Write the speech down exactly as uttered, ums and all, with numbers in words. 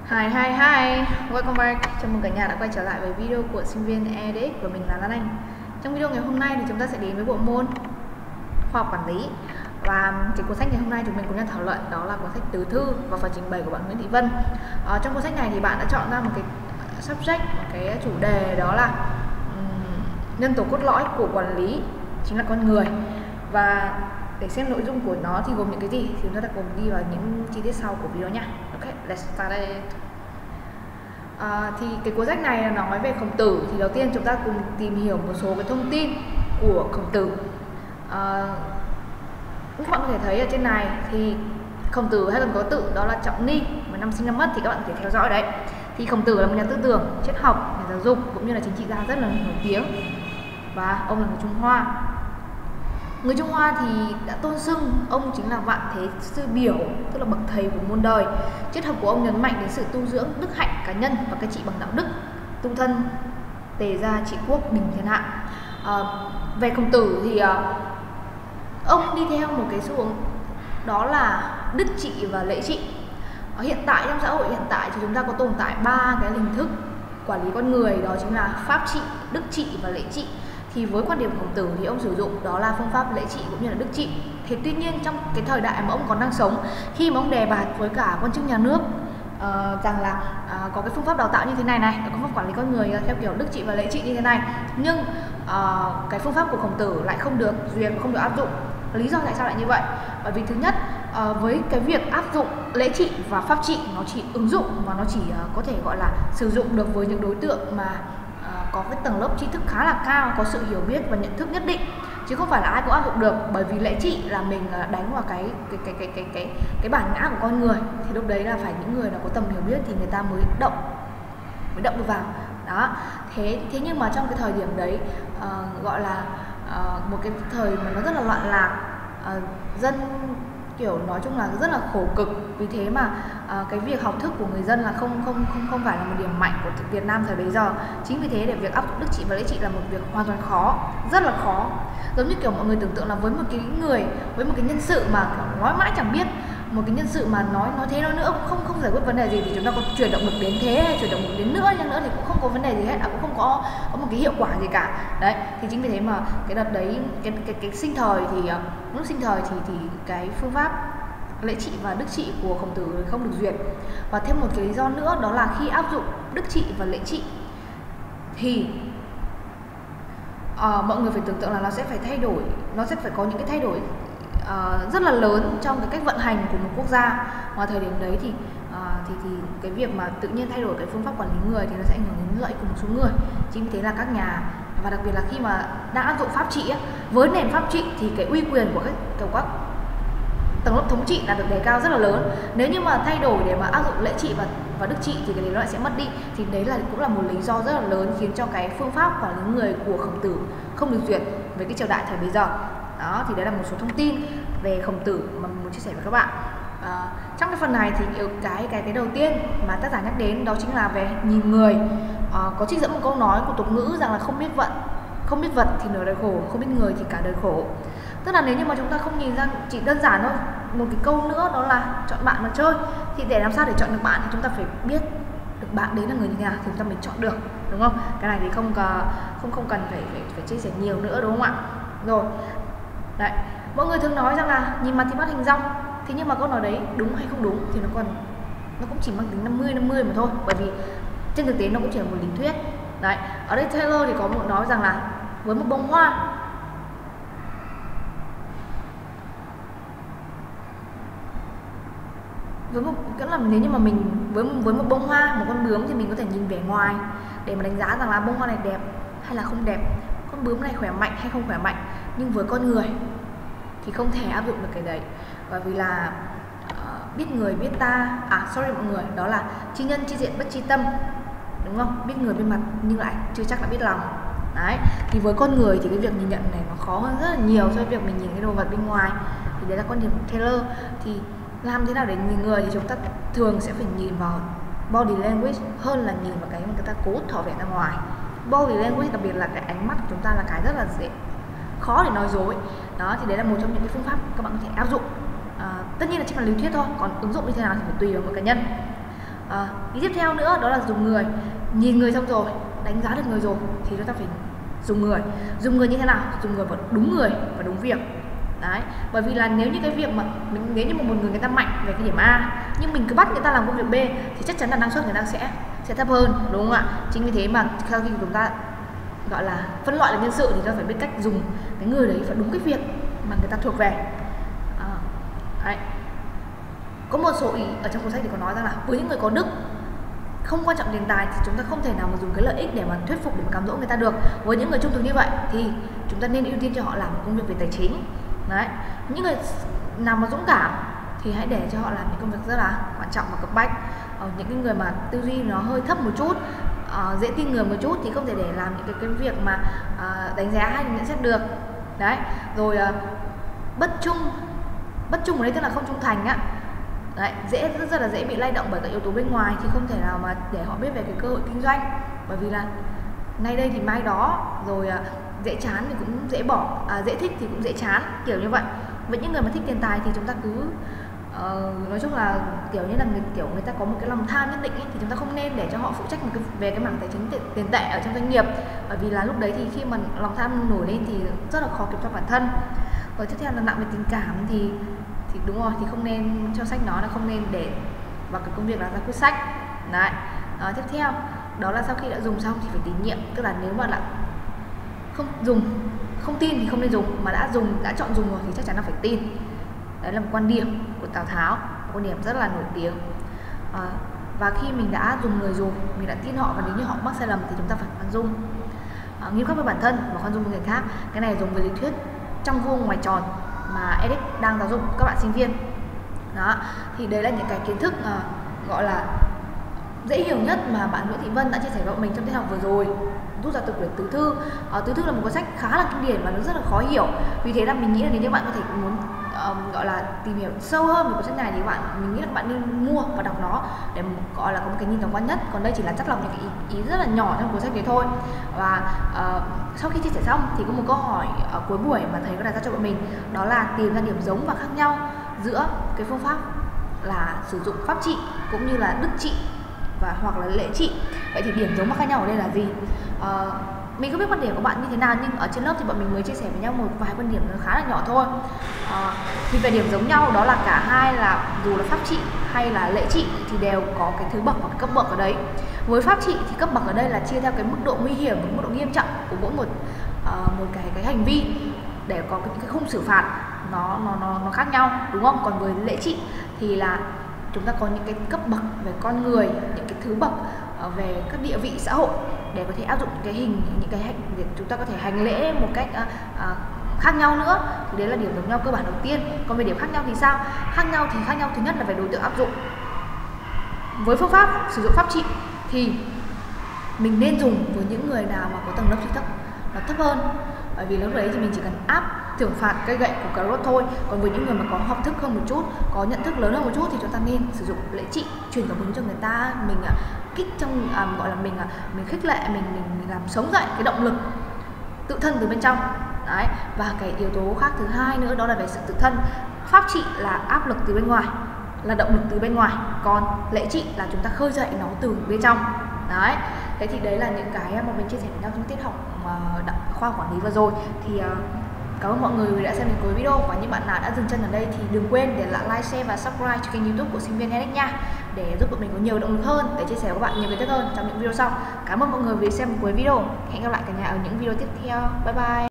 Hi hi hi, welcome back. Chào mừng cả nhà đã quay trở lại với video của sinh viên e đê ích và mình là Lan Anh. Trong video ngày hôm nay thì chúng ta sẽ đến với bộ môn khoa học quản lý. Và cái cuốn sách ngày hôm nay chúng mình cùng nhau thảo luận đó là cuốn sách Tứ thư và phần trình bày của bạn Nguyễn Thị Vân. Ở trong cuốn sách này thì bạn đã chọn ra một cái subject, một cái chủ đề đó là um, nhân tố cốt lõi của quản lý chính là con người. Và để xem nội dung của nó thì gồm những cái gì thì chúng ta cùng đi vào những chi tiết sau của video nhé. Ok, let's start it. À, thì cái cuốn sách này nói về Khổng Tử. Thì đầu tiên chúng ta cùng tìm hiểu một số cái thông tin của Khổng Tử. À, các bạn có thể thấy ở trên này thì Khổng Tử hay còn có tự đó là Trọng Ni, và năm sinh năm mất thì các bạn có thể theo dõi đấy. Thì Khổng Tử là một nhà tư tưởng, triết học, nhà giáo dục cũng như là chính trị gia rất là nổi tiếng, và ông là người Trung Hoa. Người Trung Hoa thì đã tôn xưng ông chính là vạn thế sư biểu, tức là bậc thầy của muôn đời. Triết học của ông nhấn mạnh đến sự tu dưỡng đức hạnh cá nhân và cai trị bằng đạo đức, tu thân, tề gia trị quốc, bình thiên hạ. À, về Khổng Tử thì uh, ông đi theo một cái xu hướng đó là đức trị và lễ trị. Ở hiện tại trong xã hội hiện tại thì chúng ta có tồn tại ba cái hình thức quản lý con người, đó chính là pháp trị, đức trị và lễ trị. Thì với quan điểm của Khổng Tử thì ông sử dụng đó là phương pháp lễ trị cũng như là đức trị. Thế tuy nhiên trong cái thời đại mà ông còn đang sống, khi mà ông đề bạt với cả quan chức nhà nước uh, rằng là uh, có cái phương pháp đào tạo như thế này này, có phương pháp quản lý con người theo kiểu đức trị và lễ trị như thế này, nhưng uh, cái phương pháp của Khổng Tử lại không được duyệt, không được áp dụng. Lý do tại sao lại như vậy? Bởi vì thứ nhất, uh, với cái việc áp dụng lễ trị và pháp trị nó chỉ ứng dụng và nó chỉ uh, có thể gọi là sử dụng được với những đối tượng mà có cái tầng lớp tri thức khá là cao, có sự hiểu biết và nhận thức nhất định, chứ không phải là ai cũng áp dụng được. Bởi vì lễ trị là mình đánh vào cái cái cái cái cái cái cái bản ngã của con người, thì lúc đấy là phải những người nào có tầm hiểu biết thì người ta mới động mới động được vào đó. Thế thế nhưng mà trong cái thời điểm đấy uh, gọi là uh, một cái thời mà nó rất là loạn lạc, uh, dân kiểu nói chung là rất là khổ cực. Vì thế mà uh, cái việc học thức của người dân là không không không không phải là một điểm mạnh của Việt Nam thời bấy giờ. Chính vì thế để việc áp dụng đức trị và lễ trị là một việc hoàn toàn khó, rất là khó. Giống như kiểu mọi người tưởng tượng là với một cái người, với một cái nhân sự mà nói mãi chẳng biết, một cái nhân sự mà nói nói thế nói nữa cũng không không giải quyết vấn đề gì, thì chúng ta có chuyển động lực đến thế hay chuyển động lực đến nữa nhưng nữa thì cũng không có vấn đề gì hết, cũng không có có một cái hiệu quả gì cả đấy. Thì chính vì thế mà cái đợt đấy cái cái cái sinh thời thì lúc sinh thời thì thì cái phương pháp lễ trị và đức trị của Khổng Tử không được duyệt. Và thêm một cái lý do nữa đó là khi áp dụng đức trị và lễ trị thì uh, mọi người phải tưởng tượng là nó sẽ phải thay đổi, nó sẽ phải có những cái thay đổi uh, rất là lớn trong cái cách vận hành của một quốc gia. Và thời điểm đấy thì uh, thì thì cái việc mà tự nhiên thay đổi cái phương pháp quản lý người thì nó sẽ ảnh hưởng đến lợi ích của một số người. Chính vì thế là các nhà, và đặc biệt là khi mà đang áp dụng pháp trị ấy, với nền pháp trị thì cái uy quyền của các kiểu các tầng lớp thống trị là được đề cao rất là lớn. Nếu như mà thay đổi để mà áp dụng lễ trị và và đức trị thì cái đấy nó lại sẽ mất đi. Thì đấy là cũng là một lý do rất là lớn khiến cho cái phương pháp quản lý người của Khổng Tử không được duyệt với cái triều đại thời bấy giờ. Đó, thì đấy là một số thông tin về Khổng Tử mà mình muốn chia sẻ với các bạn. À, trong cái phần này thì cái cái cái đầu tiên mà tác giả nhắc đến đó chính là về nhìn người. À, có trích dẫn một câu nói của tục ngữ rằng là không biết vận, không biết vật thì nửa đời khổ, không biết người thì cả đời khổ. Tức là nếu như mà chúng ta không nhìn ra, chỉ đơn giản thôi, một cái câu nữa đó là chọn bạn mà chơi, thì để làm sao để chọn được bạn thì chúng ta phải biết được bạn đấy là người như thế nào thì chúng ta mới chọn được, đúng không? Cái này thì không không không cần phải phải, phải chia sẻ nhiều nữa, đúng không ạ? Rồi đấy, mọi người thường nói rằng là nhìn mặt thì bắt hình dong, thế nhưng mà câu nói đấy đúng hay không đúng thì nó còn nó cũng chỉ mang tính năm mươi năm mươi mà thôi, bởi vì trên thực tế nó cũng chỉ là một lý thuyết. Đấy, ở đây Taylor thì có một nói rằng là với một bông hoa với một cái là nếu như mà mình với một, với một bông hoa, một con bướm thì mình có thể nhìn vẻ ngoài để mà đánh giá rằng là bông hoa này đẹp hay là không đẹp, con bướm này khỏe mạnh hay không khỏe mạnh. Nhưng với con người thì không thể áp dụng được cái đấy, bởi vì là uh, biết người biết ta, à sorry mọi người, đó là chi nhân chi diện bất chi tâm, đúng không? Biết người bên mặt nhưng lại chưa chắc là biết lòng. Đấy, thì với con người thì cái việc nhìn nhận này nó khó hơn rất là nhiều so với việc mình nhìn cái đồ vật bên ngoài. Thì đấy là quan điểm của Taylor. Thì làm thế nào để nhìn người thì chúng ta thường sẽ phải nhìn vào body language hơn là nhìn vào cái mà người ta cố tỏ vẻ ra ngoài. Body language, đặc biệt là cái ánh mắt của chúng ta, là cái rất là dễ khó để nói dối. Đó, thì đấy là một trong những cái phương pháp các bạn có thể áp dụng. À, tất nhiên là chỉ là lý thuyết thôi, còn ứng dụng như thế nào thì phải tùy vào mỗi cá nhân. À, ý tiếp theo nữa đó là dùng người. Nhìn người xong rồi, đánh giá được người rồi thì chúng ta phải dùng người. Dùng người như thế nào? Dùng người vào đúng người và đúng việc. Đấy, bởi vì là nếu như cái việc mà mình, nếu như một người người ta mạnh về cái điểm A nhưng mình cứ bắt người ta làm công việc B thì chắc chắn là năng suất người ta sẽ sẽ thấp hơn, đúng không ạ? Chính vì thế mà sau khi chúng ta gọi là phân loại là nhân sự thì chúng ta phải biết cách dùng cái người đấy và đúng cái việc mà người ta thuộc về. À, đấy. Có một số ý ở trong cuốn sách thì có nói rằng là với những người có đức, không quan trọng tiền tài thì chúng ta không thể nào mà dùng cái lợi ích để mà thuyết phục, để mà cám dỗ người ta được. Với những người trung thực như vậy thì chúng ta nên ưu tiên cho họ làm một công việc về tài chính. Đấy, những người nào mà dũng cảm thì hãy để cho họ làm những công việc rất là quan trọng và cấp bách. Ở những cái người mà tư duy nó hơi thấp một chút, uh, dễ tin người một chút thì không thể để làm những cái, cái việc mà uh, đánh giá hay nhận xét được. Đấy, rồi uh, bất trung, bất trung ở đây tức là không trung thành á. Đấy, dễ rất, rất là dễ bị lay động bởi các yếu tố bên ngoài thì không thể nào mà để họ biết về cái cơ hội kinh doanh, bởi vì là nay đây thì mai đó, rồi uh, dễ chán thì cũng dễ bỏ, à, dễ thích thì cũng dễ chán, kiểu như vậy. Với những người mà thích tiền tài thì chúng ta cứ uh, nói chung là kiểu như là người, kiểu người ta có một cái lòng tham nhất định ấy, thì chúng ta không nên để cho họ phụ trách một cái, về cái mảng tài chính tiền, tiền tệ ở trong doanh nghiệp, bởi vì là lúc đấy thì khi mà lòng tham nổi lên thì rất là khó kiểm soát bản thân. Rồi tiếp theo là nặng về tình cảm thì thì đúng rồi, thì không nên, cho sách nói là không nên để vào cái công việc là ra quyết sách. Đấy. Đó, tiếp theo đó là sau khi đã dùng xong thì phải tín nhiệm, tức là nếu mà đã không dùng, không tin thì không nên dùng, mà đã dùng, đã chọn dùng rồi thì chắc chắn là phải tin. Đấy là một quan điểm của Tào Tháo, một quan điểm rất là nổi tiếng. À, và khi mình đã dùng người rồi, mình đã tin họ và nếu như họ mắc sai lầm thì chúng ta phải khoan dung, à, nghiêm khắc với bản thân và khoan dung với người khác. Cái này dùng về lý thuyết trong vuông ngoài tròn mà Eric đang giáo dục các bạn sinh viên. Đó, thì đấy là những cái kiến thức à, gọi là dễ hiểu nhất mà bạn Nguyễn Thị Vân đã chia sẻ với mình trong tiết học vừa rồi, rút ra từ quyển Tứ Thư. À, Tứ Thư là một cuốn sách khá là kinh điển và nó rất là khó hiểu, vì thế là mình nghĩ là nếu như bạn có thể muốn uh, gọi là tìm hiểu sâu hơn về cuốn sách này thì bạn mình nghĩ là bạn nên mua và đọc nó để gọi là có một cái nhìn tổng quan nhất. Còn đây chỉ là chắt lọc những cái ý, ý rất là nhỏ trong cuốn sách đấy thôi. Và uh, sau khi chia sẻ xong thì có một câu hỏi ở cuối buổi mà thầy có đặt ra cho bọn mình, đó là tìm ra điểm giống và khác nhau giữa cái phương pháp là sử dụng pháp trị cũng như là đức trị và hoặc là lễ trị. Vậy thì điểm giống và khác nhau ở đây là gì? À, mình không biết quan điểm của bạn như thế nào, nhưng ở trên lớp thì bọn mình mới chia sẻ với nhau một vài quan điểm nó khá là nhỏ thôi. À, thì về điểm giống nhau đó là cả hai là dù là pháp trị hay là lễ trị thì đều có cái thứ bậc và cái cấp bậc ở đấy. Với pháp trị thì cấp bậc ở đây là chia theo cái mức độ nguy hiểm và mức độ nghiêm trọng của mỗi một uh, một cái cái hành vi để có cái, cái khung xử phạt nó nó nó nó khác nhau, đúng không? Còn với lễ trị thì là chúng ta có những cái cấp bậc về con người, những cái thứ bậc về các địa vị xã hội để có thể áp dụng những cái hình, những cái hành để chúng ta có thể hành lễ một cách à, à, khác nhau nữa. Thì đấy là điểm giống nhau cơ bản đầu tiên. Còn về điểm khác nhau thì sao? Khác nhau thì khác nhau thứ nhất là về đối tượng áp dụng. Với phương pháp sử dụng pháp trị thì mình nên dùng với những người nào mà có tầng lớp trí thức nó thấp hơn, bởi vì lúc đấy thì mình chỉ cần áp thưởng phạt cây gậy của cà rốt thôi. Còn với những người mà có học thức hơn một chút, có nhận thức lớn hơn một chút thì chúng ta nên sử dụng lễ trị, truyền cảm hứng cho người ta, mình à, kích trong à, gọi là mình à, mình khích lệ, mình, mình mình làm sống dậy cái động lực tự thân từ bên trong. Đấy, và cái yếu tố khác thứ hai nữa đó là về sự tự thân. Pháp trị là áp lực từ bên ngoài, là động lực từ bên ngoài, còn lễ trị là chúng ta khơi dậy nó từ bên trong. Đấy, thế thì đấy là những cái mà mình chia sẻ với nhau trong tiết học uh, khoa quản lý vừa rồi. Thì uh, cảm ơn mọi người đã xem đến cuối video, và những bạn nào đã dừng chân ở đây thì đừng quên để lại like, share và subscribe cho kênh YouTube của sinh viên Eric nha, để giúp bọn mình có nhiều động lực hơn để chia sẻ với các bạn nhiều kiến thức hơn trong những video sau. Cảm ơn mọi người vì xem cuối video. Hẹn gặp lại cả nhà ở những video tiếp theo. Bye bye.